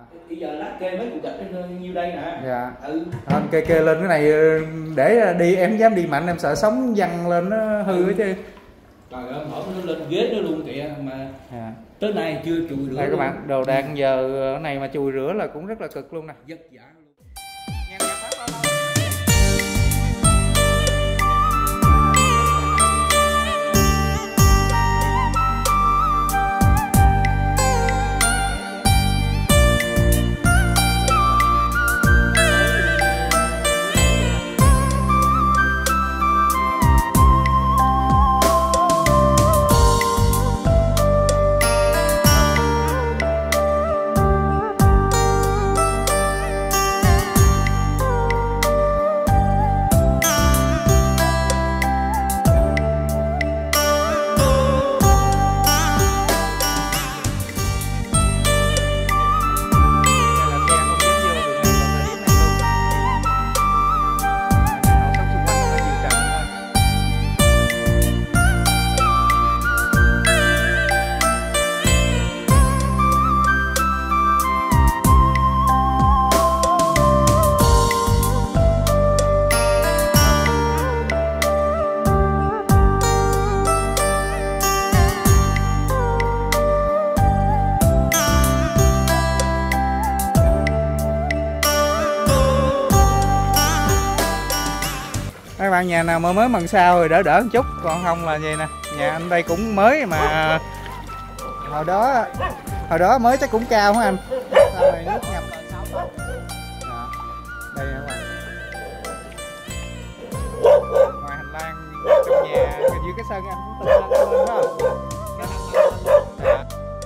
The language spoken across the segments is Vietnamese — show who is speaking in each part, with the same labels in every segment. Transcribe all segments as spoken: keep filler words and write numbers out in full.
Speaker 1: Bây giờ lá kê mấy cục gạch nhiêu đây nè.
Speaker 2: Dạ.
Speaker 1: Ừ.
Speaker 2: Anh kê kê lên cái này để đi, em dám đi mạnh, em sợ sóng văng lên nó hư hết chứ.
Speaker 1: Trời ơi, mở nó lên ghế nó luôn kìa mà.
Speaker 2: Dạ.
Speaker 1: Tới nay chưa chùi rửa.
Speaker 2: Đây các bạn, đồ đạc giờ cái này mà chùi rửa là cũng rất là cực luôn nè.
Speaker 1: Vất vả luôn.
Speaker 2: Các bạn, nhà nào mà mới bằng sao rồi đỡ đỡ một chút, còn không là gì nè, nhà anh đây cũng mới mà hồi đó hồi đó mới chắc cũng cao hả anh? Sau này nước ngập. Đó. Đây nè các bạn. Ngoài hành lang trong nhà dưới cái sân anh cũng tự lên lên đó. Dạ.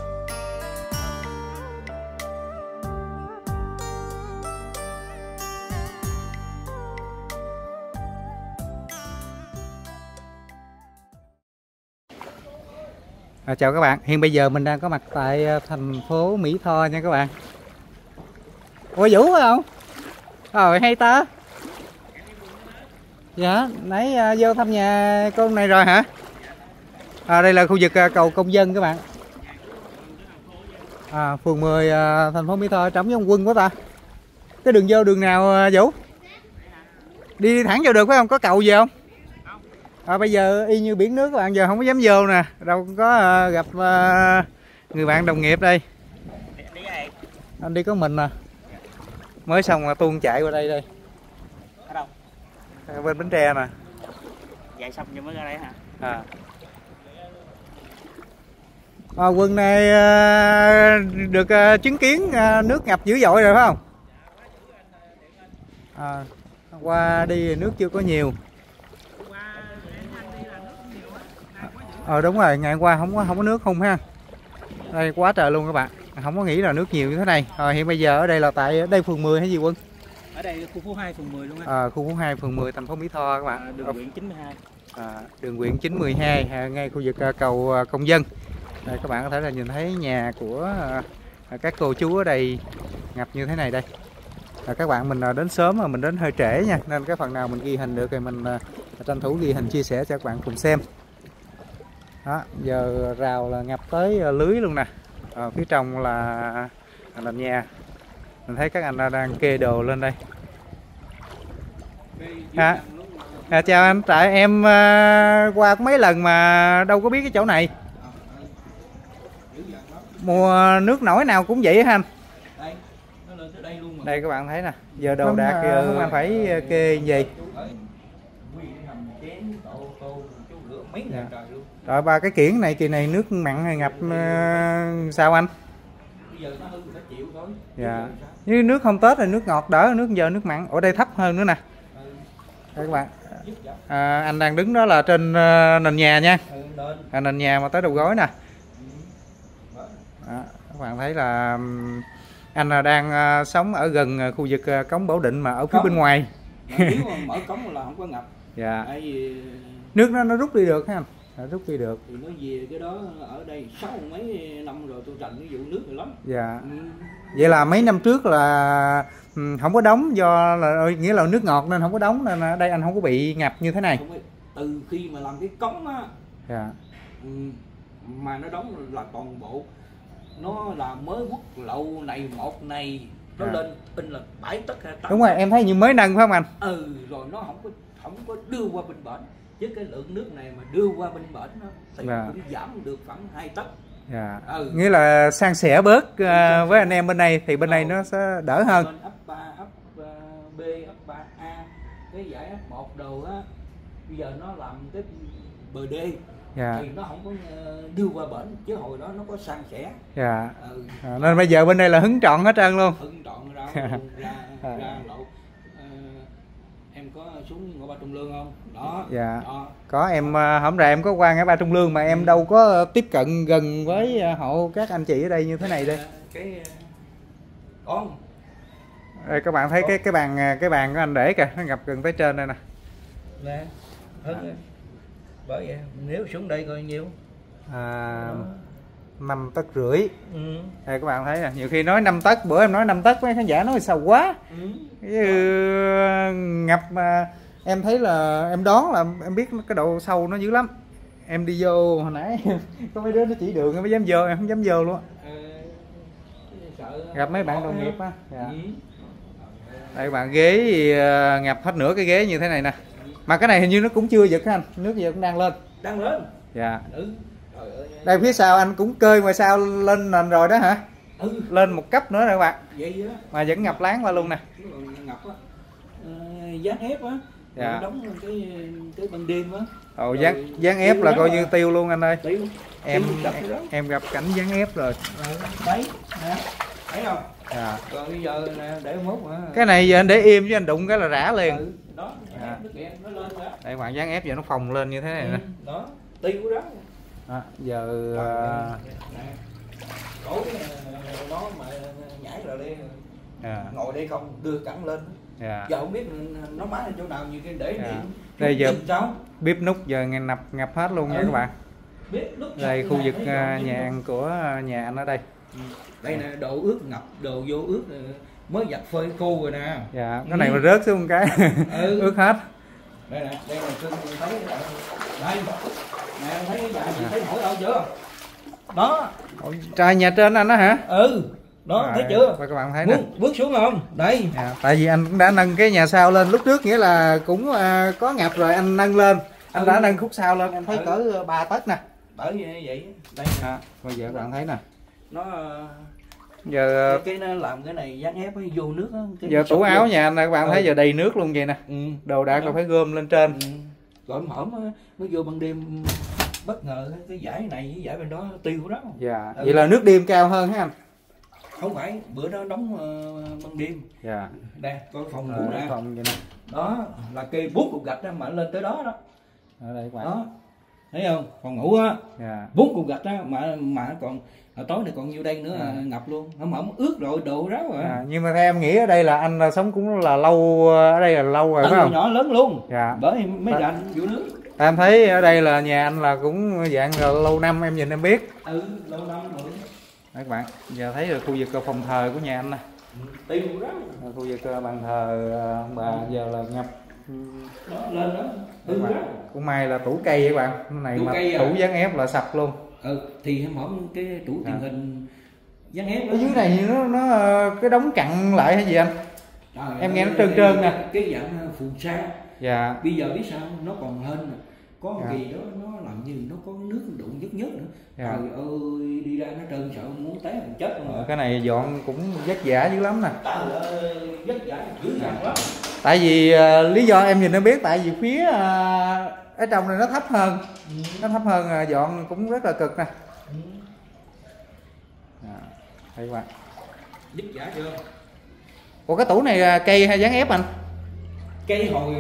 Speaker 2: À, chào các bạn, hiện bây giờ mình đang có mặt tại thành phố Mỹ Tho nha các bạn. Ủa Vũ phải không? Rồi hay ta. Dạ, nãy uh, vô thăm nhà con này rồi hả? À, đây là khu vực uh, cầu Công Dân các bạn. À, phường mười uh, thành phố Mỹ Tho, trống với ông Quân quá ta. Cái đường vô đường nào uh, Vũ? Đi, đi thẳng vô được phải không? Có cầu gì không? À, bây giờ y như biển nước các bạn, giờ không có dám vô nè, đâu có uh, gặp uh, người bạn đồng nghiệp đây. Anh đi có mình nè, mới xong là tuôn chạy qua đây đây.
Speaker 3: Ở đâu?
Speaker 2: À, bên Bến Tre nè.
Speaker 3: Chạy xong rồi mới ra đây hả?
Speaker 2: À. À, Quân này uh, được uh, chứng kiến uh, nước ngập dữ dội rồi phải không? À, qua đi nước chưa có nhiều. Ờ đúng rồi, ngày hôm qua không có không có nước không ha. Đây quá trời luôn các bạn. Không có nghĩ là nước nhiều như thế này. Rồi hiện bây giờ ở đây là tại đây phường mười hay gì Quân?
Speaker 3: Ở đây khu phố hai phường mười luôn á.
Speaker 2: À, khu phố hai phường mười thành phố Mỹ Tho các bạn.
Speaker 3: À, đường Nguyễn chín mươi hai.
Speaker 2: À, đường Nguyễn chín mươi hai à, ngay khu vực à, cầu à, Công Dân. Đây các bạn có thể là nhìn thấy nhà của à, các cô chú ở đây ngập như thế này đây. À, các bạn mình à, đến sớm mà mình đến hơi trễ nha, nên cái phần nào mình ghi hình được thì mình à, tranh thủ ghi hình chia sẻ cho các bạn cùng xem. Đó, giờ rào là ngập tới lưới luôn nè. Ở phía trong là nền nhà. Mình thấy các anh đang kê đồ lên đây. À, à, chào anh, tại em uh, qua có mấy lần mà đâu có biết cái chỗ này. Mùa nước nổi nào cũng vậy hả anh? Đây các bạn thấy nè, giờ đồ đạc giờ anh phải kê gì? Dạ. Rồi ba cái kiển này kỳ này nước mặn hay ngập uh, sao anh? Dạ. Như nước không Tết thì nước ngọt đỡ, nước giờ nước mặn. Ở đây thấp hơn nữa nè. Đây các bạn. À, anh đang đứng đó là trên uh, nền nhà nha. À, nền nhà mà tới đầu gối nè. Đó, các bạn thấy là um, anh là đang uh, sống ở gần uh, khu vực uh, cống Bảo Định mà ở phía cống bên ngoài.
Speaker 1: Nếu mà mở cống là không có ngập.
Speaker 2: Dạ.
Speaker 1: Tại vì
Speaker 2: nước nó nó rút đi được ha anh. Đã rút đi được.
Speaker 1: Thì nó về cái đó ở đây sáu mấy năm rồi tôi trành cái vụ nước rồi lắm.
Speaker 2: Dạ.
Speaker 1: Ừ.
Speaker 2: Vậy là mấy năm trước là không có đóng do là nghĩa là nước ngọt nên không có đóng, nên đây anh không có bị ngập như thế này.
Speaker 1: Không, từ khi mà làm cái cống á.
Speaker 2: Dạ.
Speaker 1: Ừ, mà nó đóng là toàn bộ nó là mới quốc lộ này một này nó
Speaker 2: à.
Speaker 1: lên in là bảy tấc hay tám.
Speaker 2: Đúng rồi, em thấy như mới nâng phải không anh?
Speaker 1: Ừ, rồi nó không có không có đưa qua bên bển, với cái lượng nước này mà đưa qua bên bển nó thì
Speaker 2: à.
Speaker 1: cũng giảm được khoảng hai tấc.
Speaker 2: Dạ.
Speaker 1: Ừ.
Speaker 2: Nghĩa là san sẻ bớt uh, với anh em bên này thì bên này nó sẽ đỡ hơn.
Speaker 1: Bên ấp ba, ấp uh, B, ấp ba A, cái giải ấp một đồ á, bây giờ nó làm cái bờ đê. Dạ. Thì nó không có đưa qua bển, chứ hồi đó nó có san sẻ.
Speaker 2: Dạ. Ừ. À, nên bây giờ bên đây là hứng trọn hết trơn luôn.
Speaker 1: Hứng trọn ra ra, ra, ra lộ. Uh, em có xuống ngõ Ba Trung Lương không? Đó.
Speaker 2: Dạ.
Speaker 1: Đó.
Speaker 2: Có, em hổng ra em có qua ngã Ba Trung Lương mà em ừ. đâu có tiếp cận gần với hộ các anh chị ở đây như thế này đây.
Speaker 1: Cái con.
Speaker 2: Đây, các bạn thấy con. cái cái bàn cái bàn của anh để kìa, nó ngập gần tới trên đây nè.
Speaker 1: Nè. À. Bởi vậy nếu xuống đây coi nhiêu? À,
Speaker 2: năm tấc rưỡi.
Speaker 1: Ừ.
Speaker 2: Đây các bạn thấy nè, nhiều khi nói năm tấc, bữa em nói năm tấc mấy khán giả nói sao quá. Ừ. Cái, uh, ngập mà em thấy là em đoán là em biết cái độ sâu nó dữ lắm. Em đi vô hồi nãy có mấy đứa nó chỉ đường em mới dám vô, em không dám vô luôn. Gặp mấy bạn đồng nghiệp á. Dạ. Đây các bạn, ghế thì ngập hết nửa cái ghế như thế này nè. Mà cái này hình như nó cũng chưa giật anh, nước giờ cũng đang lên.
Speaker 1: Đang lên.
Speaker 2: Dạ.
Speaker 1: Ừ.
Speaker 2: Đây phía sau anh cũng cơi ngoài sau lên nền rồi đó hả? Ừ. Lên một cấp nữa rồi các bạn.
Speaker 1: Vậy đó.
Speaker 2: Mà vẫn ngập láng qua luôn nè.
Speaker 1: Ngập á. Ờ, dán ép á. Dạ. Đóng cái cái ban đêm á.
Speaker 2: Ồ, dán dán ép là coi như tiêu luôn anh ơi.
Speaker 1: Tiêu.
Speaker 2: Em tiêu em gặp cảnh dán ép rồi.
Speaker 1: Đấy. Nè. Thấy không?
Speaker 2: Dạ.
Speaker 1: Rồi bây giờ nè, để mốt hả?
Speaker 2: Cái này giờ anh để im chứ anh đụng cái là rã liền.
Speaker 1: Ừ. Đó, dạ. Nó lên đó.
Speaker 2: Đây bạn, dán ép giờ nó phồng lên như thế này nè.
Speaker 1: Ừ. Đó, tiêu đó.
Speaker 2: À, giờ
Speaker 1: cổ nó mà nhảy rồi đi. À. Ngồi đây không đưa cẳng lên. À. Giờ không biết nó máy lên chỗ nào, như cái để điện.
Speaker 2: Đây giờ bếp nút giờ ngập ngập hết luôn nha. Ừ. Các bạn. Đây khu vực nhà ăn của nhà anh ở đây.
Speaker 1: Đây nè, đồ ướt ngập, đồ vô ướt mới giặt phơi khô rồi nè.
Speaker 2: Dạ, cái này mà rớt xuống một cái ừ. ướt hết.
Speaker 1: Đây nè, đây là cưng thấy đây. Nè, thấy cái nhà gì thấy nổi đâu chưa? Đó.
Speaker 2: Ôi, trời, nhà trên anh đó hả?
Speaker 1: Ừ. Đó, à, thấy chưa?
Speaker 2: Các bạn thấy
Speaker 1: bước,
Speaker 2: nè.
Speaker 1: Bước xuống không? Đây.
Speaker 2: À, tại vì anh cũng đã nâng cái nhà sau lên lúc trước, nghĩa là cũng uh, có ngập rồi anh nâng lên. Anh ừ. đã nâng khúc sau lên, em thấy ừ. cỡ ba tấc nè.
Speaker 1: Bởi vậy. Đây
Speaker 2: à, bây giờ các bạn thấy nè.
Speaker 1: Nó
Speaker 2: giờ
Speaker 1: cái, cái nó làm cái này dán ép vô nước á.
Speaker 2: Giờ tủ áo nhà anh các bạn ừ. thấy giờ đầy nước luôn vậy nè. Ừ. Đồ đạc còn phải gom lên trên. Ừ.
Speaker 1: Rồi hổm mới vô ban đêm bất ngờ cái giải này với giải bên đó tiêu đó.
Speaker 2: Dạ. Ừ. Vậy là nước đêm cao hơn hả anh?
Speaker 1: Không phải, bữa đó đóng uh, ban đêm. Dạ. Đây, coi phòng ngủ nè.
Speaker 2: Phòng vậy nè.
Speaker 1: Đó là cây bút cục gạch đó mà lên tới đó đó.
Speaker 2: Ở đây các bạn.
Speaker 1: Đó. Thấy không? Phòng ngủ á. Dạ. Bốn cục gạch đó mà mà còn à, tối này còn nhiêu đây nữa à. Ngập luôn. Không ẩm ướt rồi, đồ ráo rồi.
Speaker 2: À, nhưng mà theo em nghĩ ở đây là anh sống cũng là lâu, ở đây là lâu rồi phải không?
Speaker 1: Nhỏ lớn luôn.
Speaker 2: Dạ.
Speaker 1: Bởi mấy rành vụ nước.
Speaker 2: Em thấy ở đây là nhà anh là cũng dạng là lâu năm, em nhìn em biết.
Speaker 1: Ừ, lâu năm rồi.
Speaker 2: Đấy các bạn, giờ thấy là khu vực phòng thờ của nhà anh nè.
Speaker 1: Tiêu đó.
Speaker 2: Khu vực bàn thờ bà ừ. giờ là ngập.
Speaker 1: Đó, lên đó. Ừ, đó.
Speaker 2: Cũng may là tủ cây các bạn, cái này tủ mà tủ à. Dán ép là sập luôn.
Speaker 1: Ừ, thì em hỏi cái tủ truyền à. Hình dán ép
Speaker 2: ở dưới này nó nó cái đóng chặn lại hay gì anh? Trời em ơi, nghe nó trơn trơn nè.
Speaker 1: Cái dạng phù sa.
Speaker 2: Dạ.
Speaker 1: Bây giờ biết sao nó còn hên nè. Có một dạ. Kỳ đó nó làm như nó có nước đụng nhớt nhớt nữa. Dạ. Trời ơi, đi ra nó trơn sợ muốn té mình chết luôn.
Speaker 2: Ờ, cái này dọn cũng vất vả dữ lắm nè.
Speaker 1: Trời ơi, vất vả dữ dằn lắm.
Speaker 2: Tại vì uh, lý do em nhìn nó biết, tại vì phía uh, ở trong này nó thấp hơn. Ừ. Nó thấp hơn uh, dọn cũng rất là cực nè. Ừ. À, thấy các bạn.
Speaker 1: Vất vả chưa?
Speaker 2: Ủa cái tủ này uh, cây hay dán ép anh?
Speaker 1: Cây hồi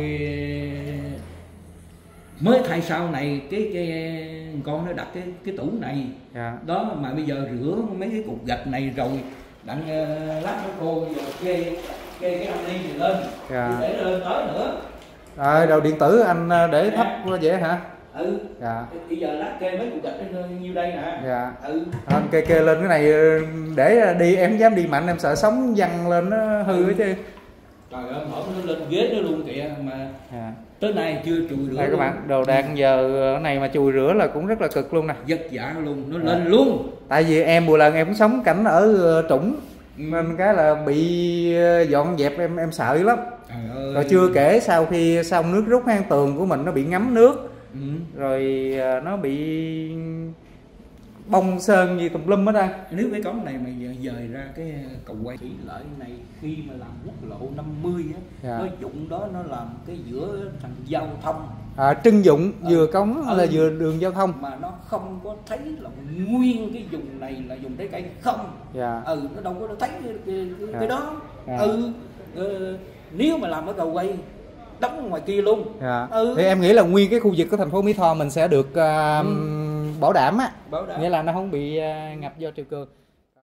Speaker 1: mới thay sau này cái cái con nó đặt cái cái tủ này. Dạ. Đó mà bây giờ rửa mấy cái cục gạch này rồi đặng uh, lát nó khô giờ kê kê cái âm ly lên. Dạ. Để nó lên tới nữa.
Speaker 2: Rồi đầu điện tử anh để thấp quá vậy hả?
Speaker 1: Ừ. Dạ. Bây giờ lát kê mấy cục gạch nhiêu đây nè.
Speaker 2: Dạ. Ừ. Anh kê kê lên cái này để đi em không dám đi mạnh, em sợ sóng văng lên nó hư hết chứ.
Speaker 1: Trời ơi, hổm nó lên ghế nó luôn kìa mà
Speaker 2: à.
Speaker 1: tới nay chưa chùi rửa.
Speaker 2: Đây các bạn, đồ đạc giờ cái này mà chùi rửa là cũng rất là cực luôn nè.
Speaker 1: Vất vả luôn, nó
Speaker 2: à.
Speaker 1: lên luôn.
Speaker 2: Tại vì em một lần em cũng sống cảnh ở Trũng, ừ. nên cái là bị dọn dẹp em em sợ lắm. Rồi chưa kể sau khi xong nước rút hang tường của mình nó bị ngấm nước, ừ. rồi nó bị bông sơn gì tùm lum hết á.
Speaker 1: Nếu cái cống này mà dời ra cái cầu quay thủy lợi này khi mà làm quốc lộ năm mươi á, dạ. nó dụng đó nó làm cái giữa thành giao thông.
Speaker 2: À, trưng dụng vừa ừ. cống
Speaker 1: ừ.
Speaker 2: là vừa đường giao thông
Speaker 1: mà nó không có thấy là nguyên cái vùng này là vùng trái cây không.
Speaker 2: Dạ.
Speaker 1: Ừ, nó đâu có thấy cái, cái, cái,
Speaker 2: dạ.
Speaker 1: cái đó.
Speaker 2: Dạ.
Speaker 1: Ừ, ừ, nếu mà làm ở cầu quay đóng ngoài kia luôn.
Speaker 2: Dạ. Ừ. Thì em nghĩ là nguyên cái khu vực của thành phố Mỹ Tho mình sẽ được uh, ừ. bảo đảm á, bảo đảm. Nghĩa là nó không bị uh, ngập do triều cường.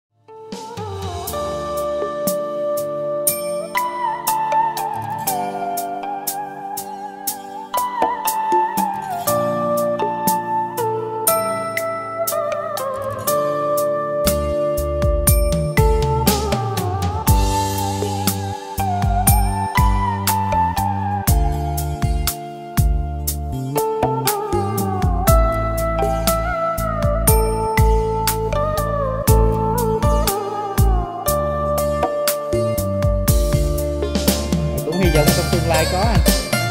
Speaker 2: Dần trong tương lai có anh.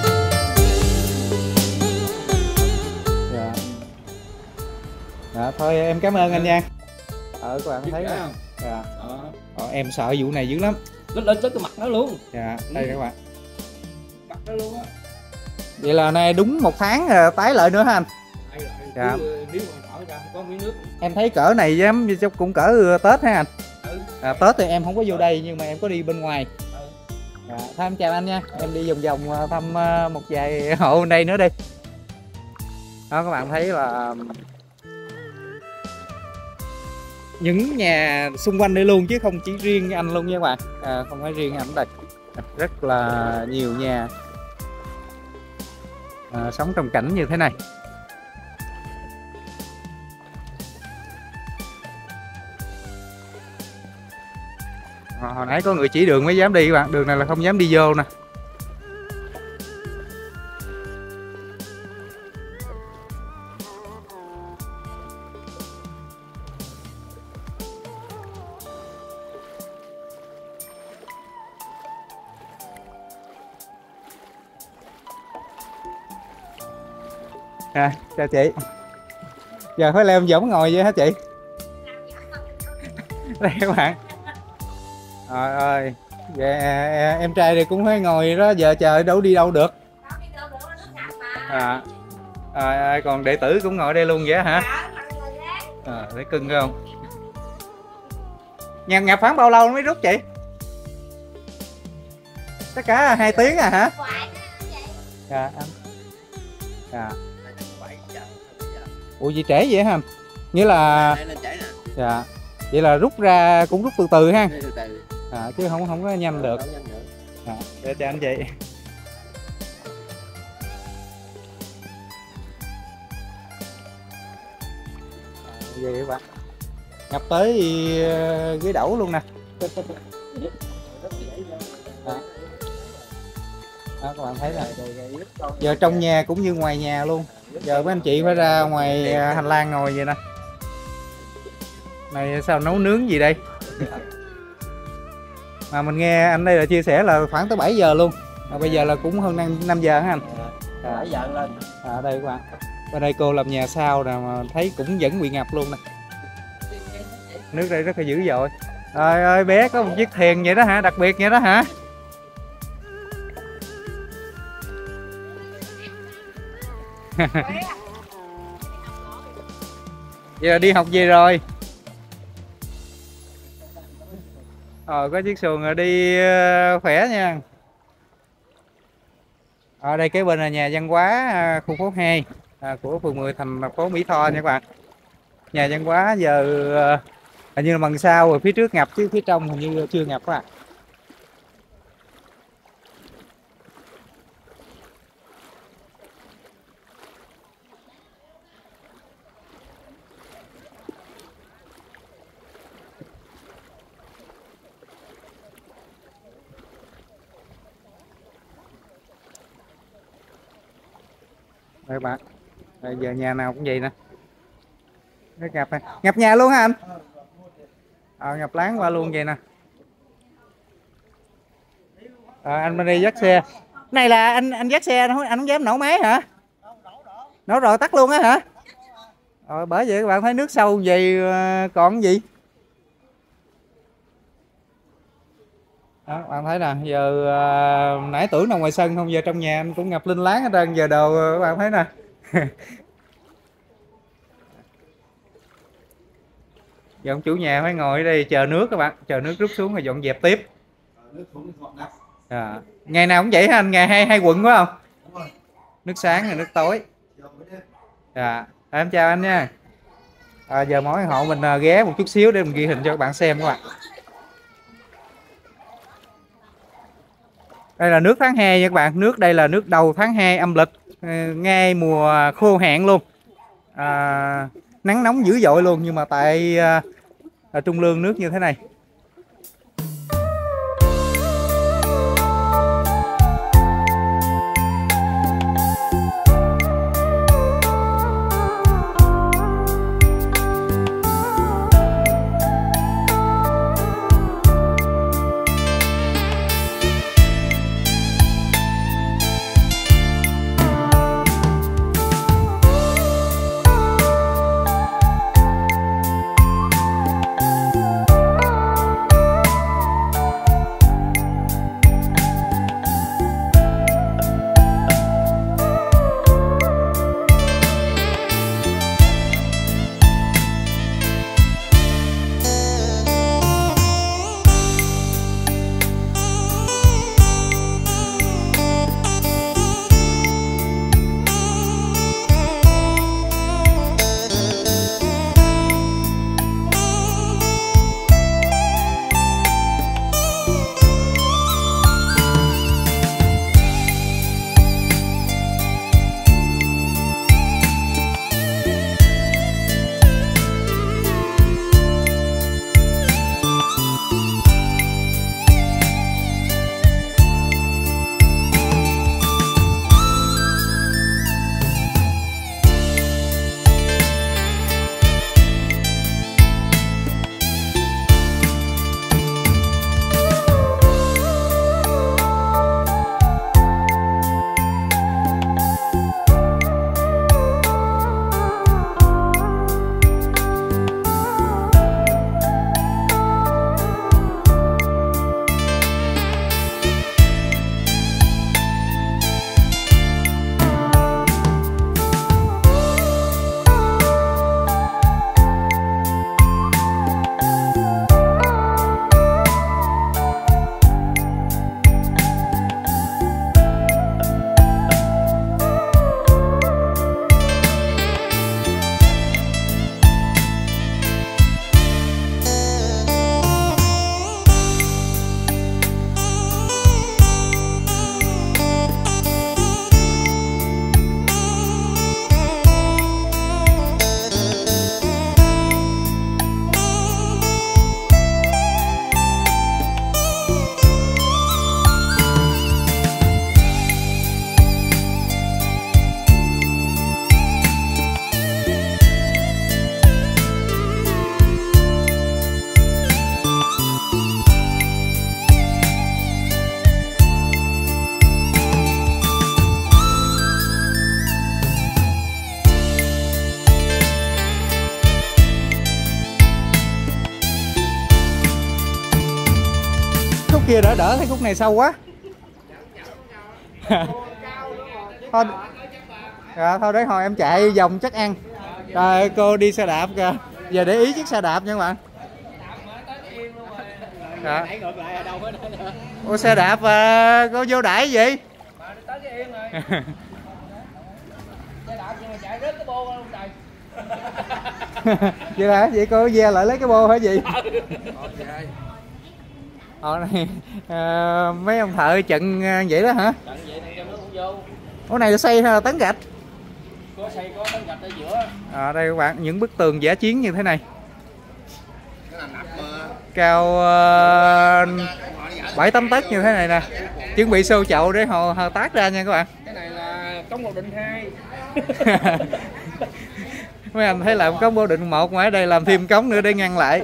Speaker 2: Dạ. Dạ, thôi em cảm ơn anh nha. Ờ các bạn thấy không? Dạ. Ờ, em sợ vụ này dữ lắm.
Speaker 1: Nó lên tới cái mặt nó luôn.
Speaker 2: Dạ, đây ừ. các bạn.
Speaker 1: Mặt nó luôn á.
Speaker 2: Vậy là nay đúng một tháng rồi, tái lợi nữa hả anh?
Speaker 1: Tái lợi.
Speaker 2: Dạ.
Speaker 1: Nếu mà mở ra không có miếng nước.
Speaker 2: Em thấy cỡ này dám cũng cỡ Tết ha anh.
Speaker 1: Ừ.
Speaker 2: À, Tết thì em không có vô đây nhưng mà em có đi bên ngoài. Dạ, thôi em chào anh nha, em đi vòng vòng thăm một vài hộ đây nữa đi. Đó các bạn thấy là những nhà xung quanh đây luôn chứ không chỉ riêng anh luôn nha các bạn, à, không phải riêng anh đây, rất là nhiều nhà à, sống trong cảnh như thế này. À, hồi nãy có người chỉ đường mới dám đi các bạn, đường này là không dám đi vô nè. À, chào chị. Giờ phải leo võng ngồi vậy hả chị? Đây các bạn. Trời ơi, vậy em trai thì cũng phải ngồi đó, giờ chờ đâu đi đâu được. À, à, còn đệ tử cũng ngồi đây luôn vậy hả? À, thấy cưng không? Nhà ngập khoảng bao lâu mới rút chị? Tất cả hai tiếng à hả? Dạ anh. Dạ. Ủa gì trễ vậy hả? Nghĩa là dạ. Vậy là rút ra cũng rút từ từ ha. À, chứ không không có nhanh được. À, để cho anh chị. À, vậy các bạn. Ngập tới ghế đẩu luôn nè. À. Đó, các bạn thấy là giờ trong nhà cũng như ngoài nhà luôn. Giờ mấy anh chị phải ra ngoài hành lang ngồi vậy nè. Này sao nấu nướng gì đây? Mà mình nghe anh đây là chia sẻ là khoảng tới bảy giờ luôn. Mà bây giờ là cũng hơn năm giờ hả anh?
Speaker 3: À, bảy giờ lên.
Speaker 2: À đây các bạn. Bên đây cô làm nhà sau nè mà thấy cũng vẫn bị ngập luôn nè. Nước đây rất là dữ dội. Trời ơi bé có một chiếc thuyền vậy đó hả? Đặc biệt vậy đó hả? Vậy là đi học về rồi. Ờ có chiếc xuồng rồi đi khỏe nha. Ở đây kế bên là nhà văn hóa khu phố hai à, của phường mười thành phố Mỹ Tho nha các bạn. Nhà văn hóa giờ hình như là bằng sau rồi, phía trước ngập chứ phía trong hình như chưa ngập á. Đây bạn, bây giờ nhà nào cũng vậy nè, nước ngập này, ngập nhà luôn hả anh? À, ngập láng qua luôn vậy nè. À, anh bên đây dắt xe, này là anh anh dắt xe anh không dám nổ máy hả? Nổ rồi tắt luôn á hả? Rồi bởi vậy các bạn thấy nước sâu vậy còn gì? Đó, bạn thấy nè, giờ à, nãy tưởng nằm ngoài sân không, giờ trong nhà anh cũng ngập linh láng hết trơn, giờ đồ các bạn thấy nè. Giờ ông chủ nhà phải ngồi ở đây chờ nước các bạn, chờ nước rút xuống rồi dọn dẹp tiếp. À, ngày nào cũng vậy hả anh, ngày hai hai quận phải không? Nước sáng rồi nước tối. Dạ, em chào anh nha. À, giờ mỗi hộ mình ghé một chút xíu để mình ghi hình cho các bạn xem các bạn. Đây là nước tháng hai nha các bạn, nước đây là nước đầu tháng hai âm lịch, ngay mùa khô hạn luôn. À, nắng nóng dữ dội luôn, nhưng mà tại à, Trung Lương nước như thế này. Kia đỡ đỡ thấy khúc này sâu quá. Thôi, à, thôi đấy hồi em chạy vòng chắc ăn. Rồi cô đi xe đạp kìa, giờ để ý chiếc xe đạp nha các bạn. Dạ. Ủa xe đạp à, cô vô đẩy gì? Vậy hả? Vậy cô ve lại lấy cái bô hả gì? Ờ này à, mấy ông thợ chận vậy đó hả? Chận vậy thì nước cũng vô. Ủa này là xây hay là tấn gạch? Có xây có tấn gạch ở giữa. À, đây các bạn, những bức tường giả chiến như thế này. Cao bảy tám tấc như thế này nè. Chuẩn bị xô chậu để họ, họ tát ra nha các bạn.
Speaker 3: Cái này là cống Bầu Định hai.
Speaker 2: Mấy anh thấy làm cống Bầu Định một mà ở đây làm thêm cống nữa để ngăn lại.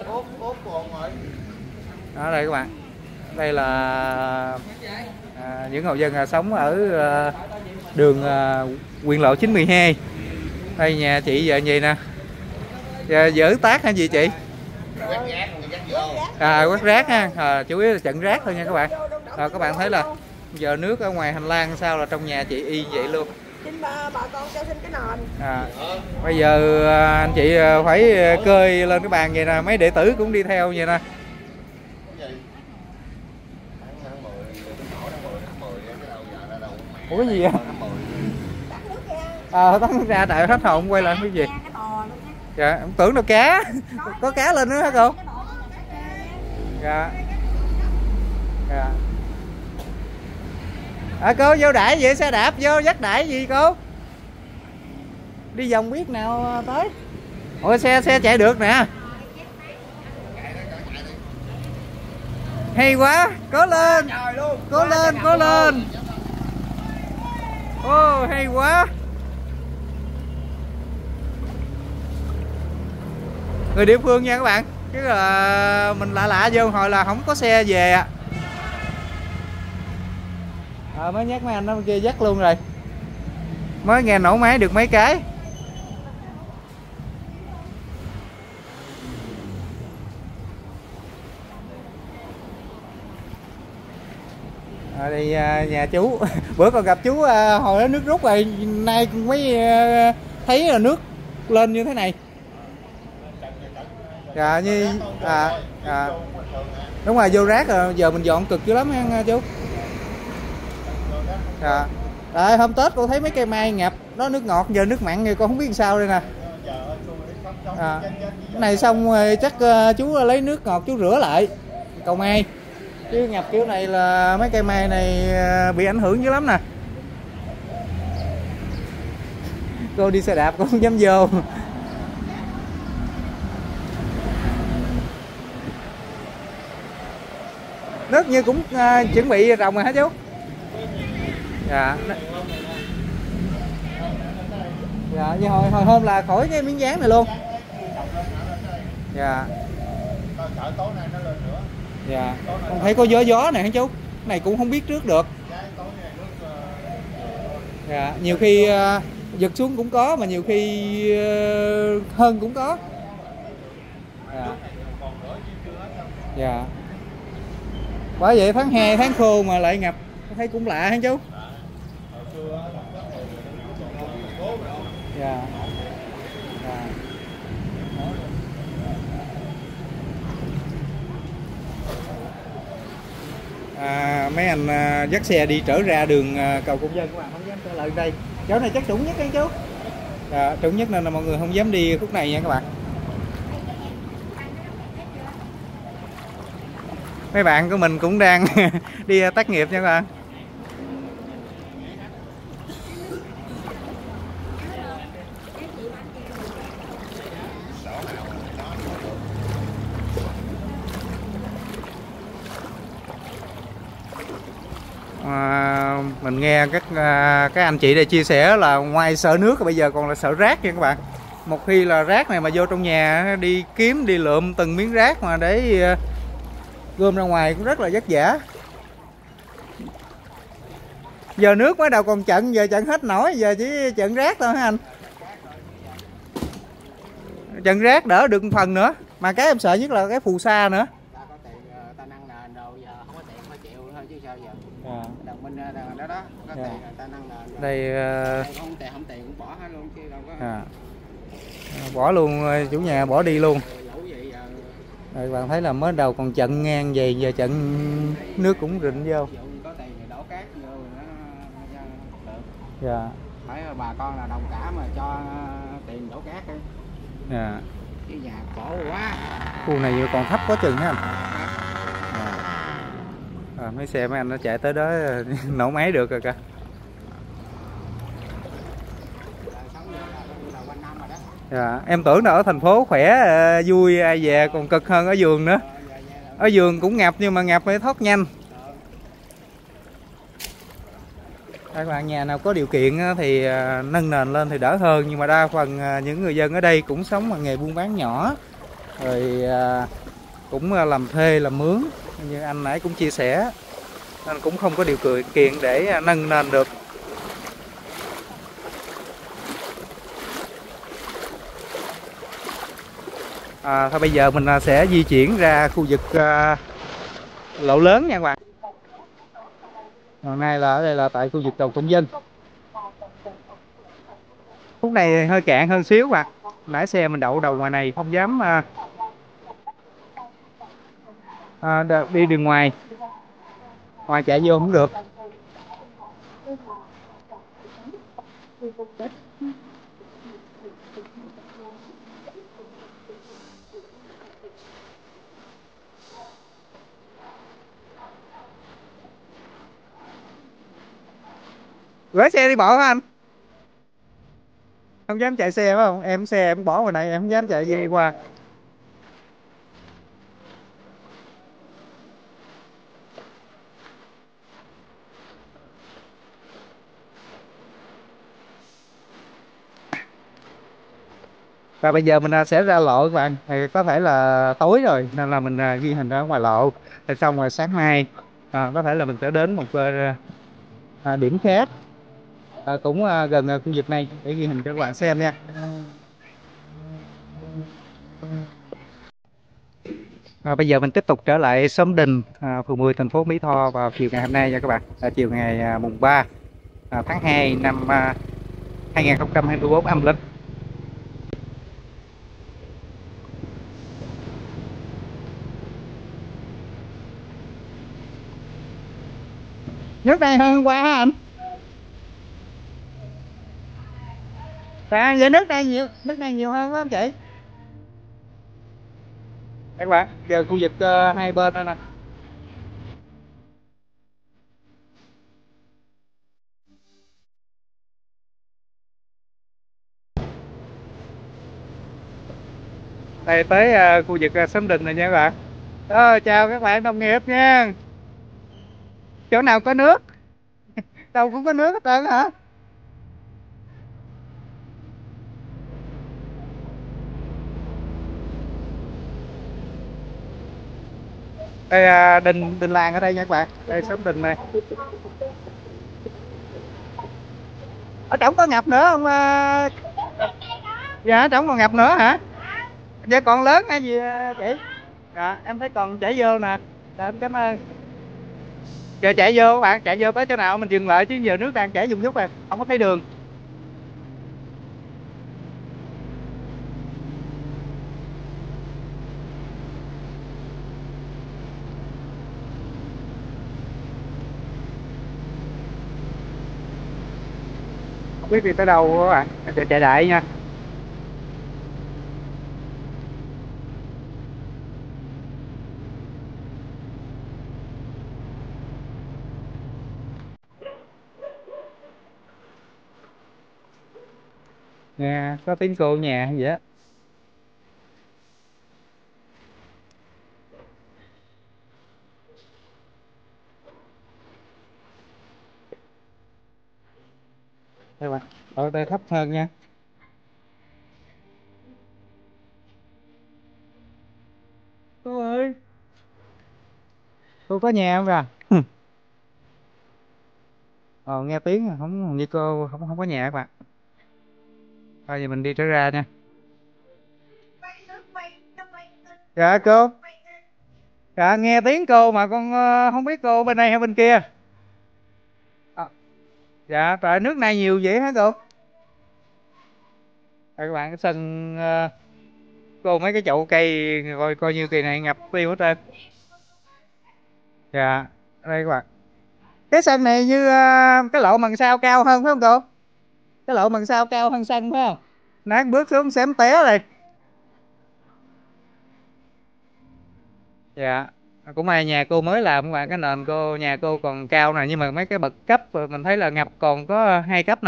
Speaker 2: Đó đây các bạn, đây là à, những hộ dân à, sống ở à, đường à, Quyền Lộ chín mươi hai. Đây nhà chị giờ gì nè, giờ dỡ tác hay gì chị? À, quét rác ha, à, chủ yếu là chặn rác thôi nha các bạn. À, các bạn thấy là giờ nước ở ngoài hành lang sao là trong nhà chị y vậy luôn.
Speaker 4: Xin bà, bà con cho xin cái nền.
Speaker 2: À, bây giờ anh chị phải cơi lên cái bàn vậy nè, mấy đệ tử cũng đi theo vậy nè. Ủa cái gì vậy? À, tắt nước ra tại hết hồn quay lại cái gì? Dạ, em tưởng đâu cá. Có cá lên nữa hả cô? Dạ. Dạ. À, cô vô đãi vậy xe đạp vô dắt đãi gì cô? Đi vòng biết nào tới. Ủa xe xe chạy được nè. Hay quá, cố lên. Cố lên, cố lên. Ô, hay quá. Người địa phương nha các bạn, chứ là mình lạ lạ vô hồi là không có xe về ạ. À, mới nhắc mấy anh nó kia dắt luôn rồi, mới nghe nổ máy được mấy cái. À, đây nhà chú bữa còn gặp chú hồi đó nước rút rồi, nay mới thấy là nước lên như thế này. Dạ như à, à đúng rồi, vô rác rồi, giờ mình dọn cực dữ lắm ha chú. Dạ. Đấy, hôm Tết con thấy mấy cây mai ngập đó, nước ngọt, giờ nước mặn thì con không biết sao đây nè. À, cái này xong rồi chắc uh, chú lấy nước ngọt chú rửa lại cầu mai, chứ ngập kiểu này là mấy cây mai này uh, bị ảnh hưởng dữ lắm nè. Cô đi xe đạp con không dám vô. Nước như cũng uh, chuẩn bị rồng rồi hả chú? Dạ. Dạ, như hồi, hồi hôm là khỏi cái miếng dán này luôn. Dạ. Dạ. Con thấy có gió gió này hả chú? Cái này cũng không biết trước được. Dạ, nhiều khi uh, giật xuống cũng có, mà nhiều khi uh, hơn cũng có. Dạ. Dạ. Bởi vậy tháng hai tháng khô mà lại ngập, thấy cũng lạ hả chú? Dạ. Dạ. À, mấy anh à, dắt xe đi trở ra đường à, cầu Công Dân, các bạn không dám trở lại đây. Chỗ này chắc trũng nhất đấy chú. Dạ, trũng nhất nên là mọi người không dám đi khúc này nha các bạn. Mấy bạn của mình cũng đang đi tác nghiệp nha các bạn. À, mình nghe các các anh chị đây chia sẻ là ngoài sợ nước bây giờ còn là sợ rác nha các bạn. Một khi là rác này mà vô trong nhà đi kiếm đi lượm từng miếng rác mà để gom ra ngoài cũng rất là vất vả. Giờ nước mới đầu còn chận, giờ chận hết nổi, giờ chỉ chận rác thôi hả anh? Chận rác đỡ được một phần nữa, mà cái em sợ nhất là cái phù sa nữa. À. Đồng minh đó đó có tiền người ta nâng nền. Đây uh... không tiền không tiền cũng bỏ hết luôn chứ đâu có. À. Bỏ luôn, chủ nhà bỏ đi luôn. Rồi bạn thấy là mới đầu còn chận ngang về, giờ chận nước cũng rịn vô. Có tiền thì đổ cát vô nó được. Dạ. Phải bà con là đồng cả mà cho tiền đổ cát đi. Dạ. Cái nhà khổ quá. Khu này còn thấp có chừng ha anh. À, mấy xe mấy anh nó chạy tới đó nổ máy được rồi kìa. Dạ, em tưởng là ở thành phố khỏe vui ai về, còn cực hơn ở vườn nữa. Ở vườn cũng ngập nhưng mà ngập phải thoát nhanh. Các bạn nhà nào có điều kiện thì nâng nền lên thì đỡ hơn, nhưng mà đa phần những người dân ở đây cũng sống bằng nghề buôn bán nhỏ, rồi cũng làm thuê làm mướn như anh nãy cũng chia sẻ, nên cũng không có điều kiện để nâng nền được. À, thôi bây giờ mình sẽ di chuyển ra khu vực uh, lộ lớn nha các bạn. Hôm nay là ở đây là tại khu vực cầu Công Dân. Lúc này hơi cạn hơn xíu mà nãy xe mình đậu đầu ngoài này không dám uh, uh, đi đường ngoài, ngoài chạy vô không được. Gửi xe đi bỏ hả anh? Không dám chạy xe phải không? Em xe em bỏ ngoài này em không dám chạy đi qua. Và bây giờ mình sẽ ra lộ các bạn. Thì có thể là tối rồi nên là mình ghi hình ở ngoài lộ. Thì xong rồi sáng mai à, có thể là mình sẽ đến một à, điểm khác à, cũng à, gần khu vực này để ghi hình cho các bạn xem nha. À, bây giờ mình tiếp tục trở lại xóm Đình, à, phường mười, thành phố Mỹ Tho vào chiều ngày hôm nay nha các bạn. À, chiều ngày à, mùng ba à, tháng hai năm à, hai nghìn không trăm hai mươi tư âm lịch. Nước đây hơn hôm qua hả anh? À, vậy nước đây nhiều, nước đây nhiều hơn không chị? Các bạn, giờ khu vực uh, hai bên đây nè. Đây tới uh, khu vực uh, xóm Đình này nha các bạn. Ờ, chào các bạn đồng nghiệp nha. Chỗ nào có nước? Đâu cũng có nước hết trơn hả? Đây uh, đình đình làng ở đây nha các bạn. Đây xóm Đình này. Ở trỏng có ngập nữa không? Uh... Dạ trỏng còn ngập nữa hả? Dạ còn lớn hay gì chị? Dạ em thấy còn chảy vô nè. Dạ em cảm ơn. Giờ chạy vô các bạn, chạy vô tới chỗ nào mình dừng lại chứ giờ nước đang chảy dùng chút rồi, không có thấy đường. Không biết đi tới đâu các bạn, em chạy đại nha. Nè, có tiếng cô nhà vậy á. Đây bạn, ở đây thấp hơn nha. Cô ơi, cô có nhà không à? Ờ, nghe tiếng không như cô không không có nhà các bạn. Thôi giờ mình đi trở ra nha. Dạ cô. Dạ nghe tiếng cô mà con uh, không biết cô bên đây hay bên kia. À, dạ tại nước này nhiều vậy hả cô? À, các bạn cái sân uh, cô mấy cái chậu cây coi coi như kỳ này ngập tiêu hết trơn. Dạ đây các bạn. Cái sân này như uh, cái lộ mần sau cao hơn phải không cô? Cái lộ mần sau cao hơn sân phải không? Nãy bước xuống xém té rồi. Dạ cũng may nhà cô mới làm các bạn, cái nền cô nhà cô còn cao nè, nhưng mà mấy cái bậc cấp mình thấy là ngập còn có hai cấp nè.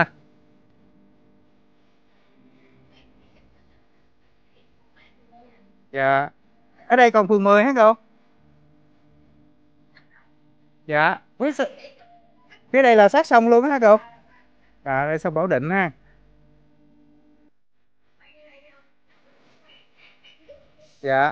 Speaker 2: Dạ ở đây còn phường mười hả cô? Dạ với Phía đây là sát sông luôn á hả cô? À, đây sông Bảo Định ha. Dạ.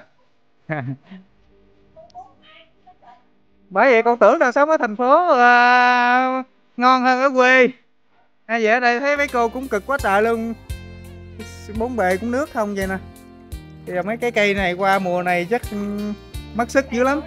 Speaker 2: Bởi vậy con tưởng là sống ở thành phố à, ngon hơn ở quê. À, vậy ở đây thấy mấy cô cũng cực quá trời luôn. Bốn bề cũng nước không vậy nè. Bây giờ mấy cái cây này qua mùa này chắc mất sức dữ lắm.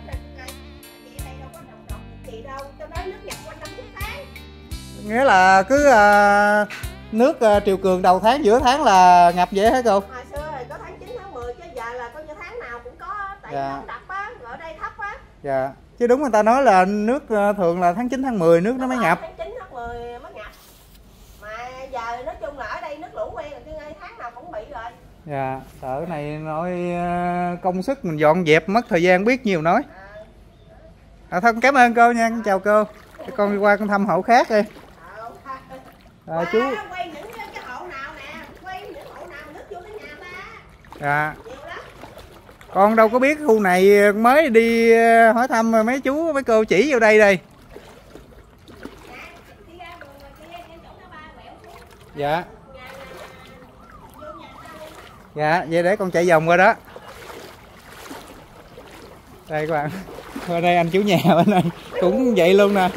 Speaker 2: Nghĩa là cứ à, nước à, triều cường đầu tháng giữa tháng là ngập vậy hả cô?
Speaker 4: Hồi xưa thì có tháng chín tháng mười chứ giờ là coi như tháng nào cũng có, tại vì
Speaker 2: Dạ.
Speaker 4: không đập á, ở đây thấp á.
Speaker 2: Dạ. Chứ đúng người ta nói là nước à, thường là tháng chín tháng mười nước nó mới ngập.
Speaker 4: Tháng chín tháng mười mới ngập. Mà giờ nói chung là ở đây nước lũ quen rồi chứ ngay tháng nào cũng bị rồi.
Speaker 2: Dạ, ở này nói à, công sức mình dọn dẹp mất thời gian biết nhiều nói. À, thôi cảm ơn cô nha, chào cô. Con đi qua con thăm hộ khác đi. À, chú.
Speaker 4: Quay những cái hộ nào nè, quay những hộ nào nước vô cái nhà ta.
Speaker 2: Dạ. Con đâu có biết khu này, mới đi hỏi thăm mấy chú mấy cô chỉ vô đây đây. Dạ. Dạ, vậy để con chạy vòng qua đó. Đây các bạn. Bên đây anh chủ nhà bên đây cũng vậy luôn nè.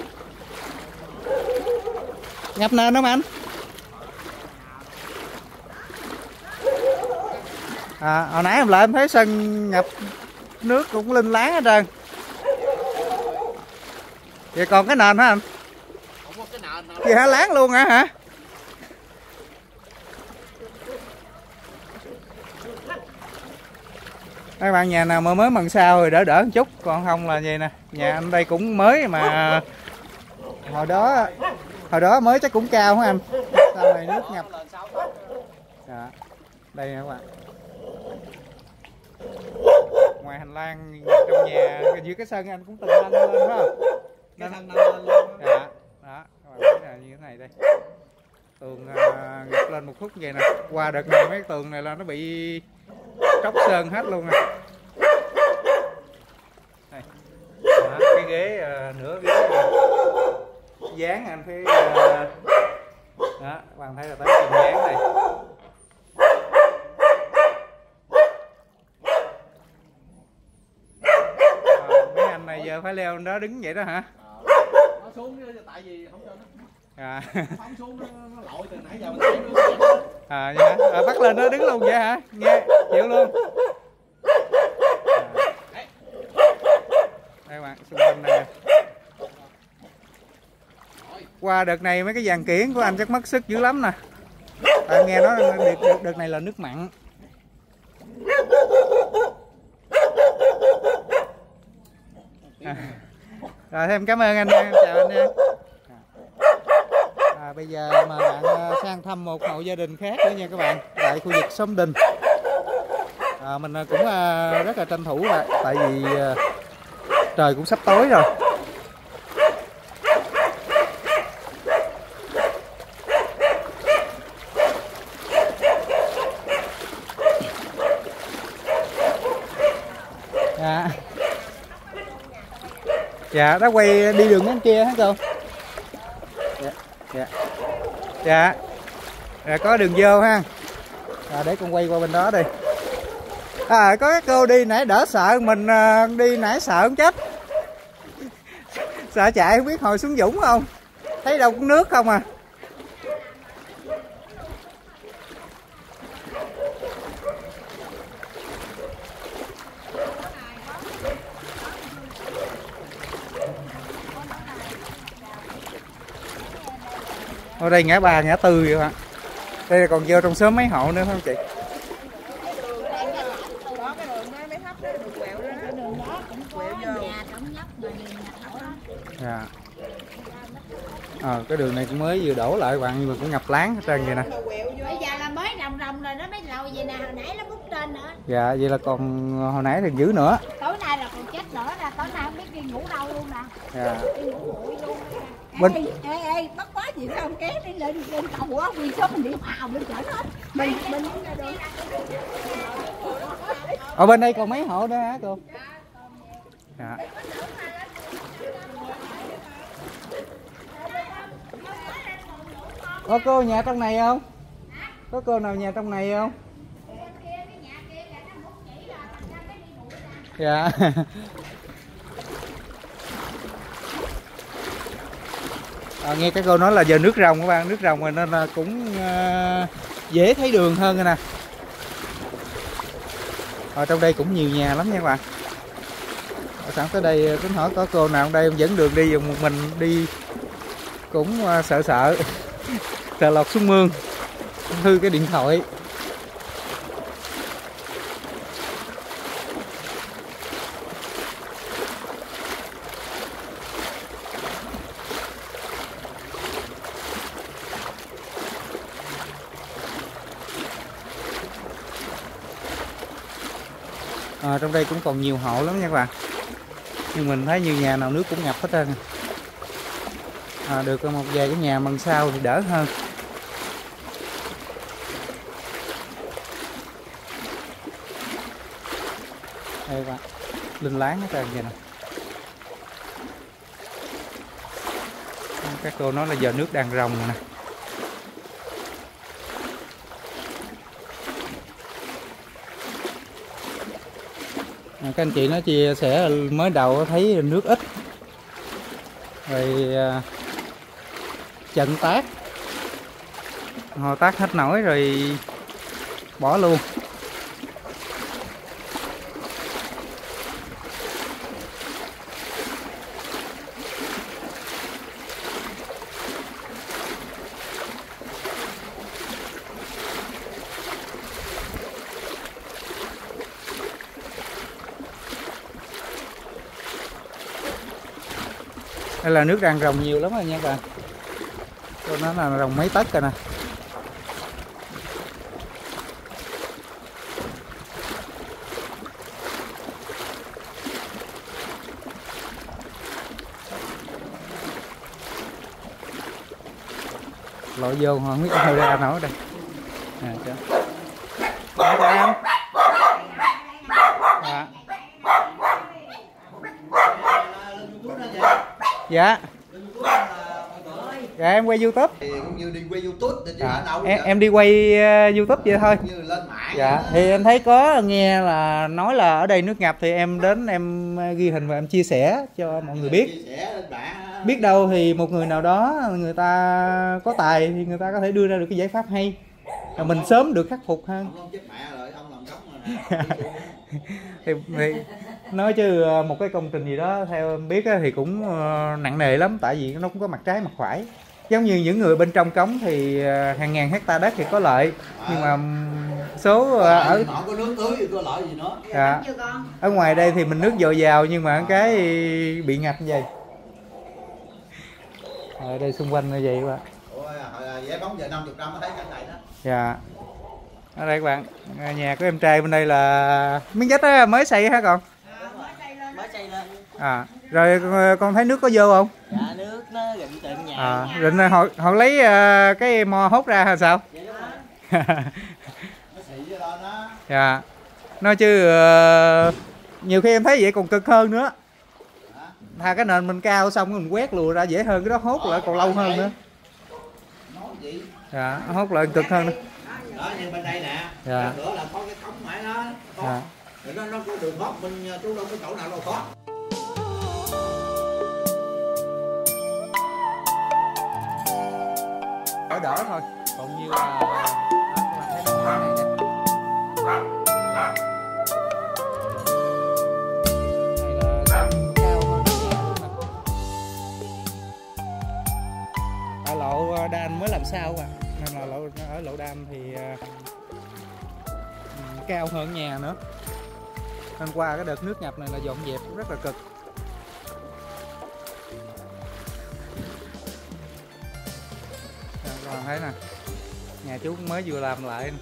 Speaker 2: Ngập nền không anh? À, hồi nãy em lại em thấy sân ngập nước cũng linh láng hết trơn. Vậy còn cái nền hả anh?
Speaker 3: Không có cái nền nào.
Speaker 2: Vậy hả, láng luôn hả hả? Các bạn nhà nào mà mới mần sau rồi đỡ đỡ một chút, còn không là vậy nè. Nhà anh đây cũng mới mà hồi đó hồi đó mới chắc cũng cao hả anh? Sau này nước ngập. Dạ. Đây nè các bạn. Ngoài hành lang trong nhà dưới cái sân anh cũng từng nâng lên phải không?
Speaker 3: Cái thân nâng lên luôn.
Speaker 2: Dạ. Đó, các bạn thấy là như thế này đây. Tường à, ngập lên một khúc vậy nè. Qua đợt này mấy tường này là nó bị tróc sơn hết luôn nè. Đây. Đó, cái ghế à, nửa ghế dán anh thấy à, đó, các bạn thấy là tới từng dán đây. Này giờ phải leo lên đó đứng vậy đó hả?
Speaker 3: Nó xuống tại vì không cho nó.
Speaker 2: À.
Speaker 3: Không xuống nó, nó lội từ nãy giờ mình thấy nước.
Speaker 2: À vậy hả? À, bắt lên đó đứng luôn vậy hả? Nghe chịu luôn. À. Đây các bạn, xung quanh này. Qua đợt này mấy cái dàn kiển của anh chắc mất sức dữ lắm nè. Tại nghe nói đợt, đợt, đợt này là nước mặn. À. Rồi thêm cảm ơn anh, chào anh nha. À, bây giờ mà bạn sang thăm một hộ gia đình khác nữa nha các bạn, tại khu vực Xóm Đình. À, mình cũng rất là tranh thủ rồi, tại vì trời cũng sắp tối rồi. Dạ. Dạ, đã quay đi đường bên kia hả cô? Dạ. Dạ. Dạ. Rồi có đường vô ha. À, để con quay qua bên đó đi. À, có cái cô đi nãy đỡ sợ mình đi nãy sợ không chết. Sợ chạy không biết hồi xuống Dũng không? Thấy đâu cũng nước không à. Ở đây ngã ba ngã tư vậy bạn. Đây là còn vô trong xóm mấy hộ nữa không chị? Dạ. À, cái đường này cũng mới vừa đổ lại bạn, nhưng mà cũng ngập láng hết trơn vậy nè.
Speaker 5: Bây giờ là mới rồng rồng rồi nó mới lầu vậy nè, hồi nãy nó bút trên nữa.
Speaker 2: Dạ, vậy là còn hồi nãy thì dữ nữa.
Speaker 5: Tối nay là còn chết nữa nè, tối nay không biết đi ngủ đâu luôn nè.
Speaker 2: Dạ.
Speaker 5: Đi ngủ bụi luôn.
Speaker 2: Bên...
Speaker 5: Ê, ê, ê, bắt quá gì không kéo đi lên lên cầu á, quy số mình đi vào lên chở hết. Mình mình
Speaker 2: ở bên đây còn mấy hộ nữa hả cô? Dạ. Có cô nhà trong này không? Có cô nào nhà trong này không? Dạ. À, nghe các cô nói là giờ nước rồng các bạn, nước rồng rồi nên là cũng uh, dễ thấy đường hơn rồi nè. Ở trong đây cũng nhiều nhà lắm nha các bạn. Ở sẵn tới đây tính hỏi có cô nào ở đây dẫn đường đi, dùng một mình đi cũng uh, sợ sợ sợ lọt xuống mương hư cái điện thoại. À, trong đây cũng còn nhiều hộ lắm nha các bạn, nhưng mình thấy nhiều nhà nào nước cũng ngập hết trơn. À, được một vài cái nhà mần sau thì đỡ hơn. Đây các bạn, linh láng hết trơn vậy nè. Các cô nói là giờ nước đang rồng nè. Các anh chị nó chia sẻ mới đầu thấy nước ít rồi trận tác họ tác hết nổi rồi bỏ luôn. Đây là nước đang rồng nhiều lắm rồi nha các bạn. Nó là rồng mấy tấc rồi nè. Lội vô không biết hơi ra nổi đây. À, cho. Đó, cho em. Dạ. Dạ em quay YouTube.
Speaker 3: Thì cũng như đi quay YouTube thì
Speaker 2: dạ.
Speaker 3: đâu
Speaker 2: em, em đi quay uh, YouTube vậy thôi.
Speaker 3: như lên mạng.
Speaker 2: Dạ. Thì em thấy có nghe là nói là ở đây nước ngập thì em đến em ghi hình và em chia sẻ cho mọi người biết.
Speaker 3: Chia sẻ lên bạn.
Speaker 2: Biết đâu thì một người nào đó người ta có tài thì người ta có thể đưa ra được cái giải pháp hay. Rồi mình sớm được khắc phục hơn.
Speaker 3: Ông chết mẹ rồi, ông làm cống rồi nè.
Speaker 2: thì, thì nói chứ một cái công trình gì đó theo em biết thì cũng nặng nề lắm, tại vì nó cũng có mặt trái mặt phải. Giống như những người bên trong cống thì hàng ngàn hecta đất thì có lợi, nhưng mà số ở
Speaker 3: họ có nước tưới thì có lợi gì nữa.
Speaker 2: Dạ. Ở ngoài đây thì mình nước dồi dào nhưng mà cái bị ngập như vậy. Ở đây xung quanh như vậy các bạn.
Speaker 3: Ôi, giải phóng giờ năm mươi trăm mới thấy cái này đó.
Speaker 2: Dạ. Ở đây các bạn, nhà của em trai bên đây là miếng vách đó mới xây hả con?
Speaker 6: Mới xây lên.
Speaker 2: À, rồi con thấy nước có vô không?
Speaker 6: Dạ nước nó rịn tận nhà.
Speaker 2: À, rịn họ họ lấy uh, cái mò hốt ra hay sao?
Speaker 6: Dạ đúng rồi.
Speaker 3: Nó xị vô lên đó.
Speaker 2: Dạ. Nói chứ uh, nhiều khi em thấy vậy còn cực hơn nữa. Thà cái nền mình cao xong mình quét lùa ra dễ hơn, cái đó hốt lại còn lâu hơn nữa.
Speaker 3: Nói gì?
Speaker 2: Dạ, hốt lại cực hơn nữa.
Speaker 3: Đó như bên đây nè.
Speaker 2: Dạ.
Speaker 3: Cửa là có cái cống mãi đó. Có.
Speaker 2: Dạ.
Speaker 3: Rồi nó nó có đường thoát bên chú đâu có chỗ nào đâu thoát.
Speaker 2: Đỡ đỡ thôi, còn nhiều là thấy nó này nè. Ở lộ đan mới làm sao à, nên là lộ, ở lộ đan thì uh, cao hơn nhà nữa, nên qua cái đợt nước ngập này là dọn dẹp cũng rất là cực. Các bạn thấy nè, nhà chú cũng mới vừa làm lại.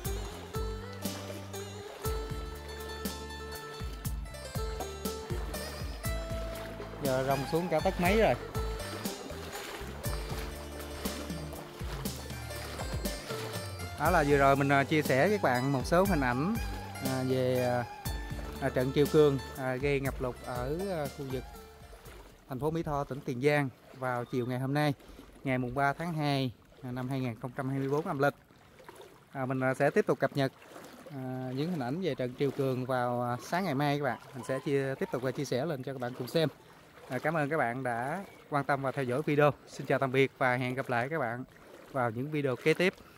Speaker 2: Giờ rồng xuống cả tấc mấy rồi. Đó là vừa rồi mình chia sẻ với các bạn một số hình ảnh về trận triều cường gây ngập lụt ở khu vực thành phố Mỹ Tho, tỉnh Tiền Giang vào chiều ngày hôm nay, ngày mùng ba tháng hai năm hai nghìn không trăm hai mươi tư âm lịch. À, mình sẽ tiếp tục cập nhật à, những hình ảnh về trận triều cường vào sáng ngày mai các bạn. Mình sẽ chia, tiếp tục và chia sẻ lên cho các bạn cùng xem. À, cảm ơn các bạn đã quan tâm và theo dõi video. Xin chào tạm biệt và hẹn gặp lại các bạn vào những video kế tiếp.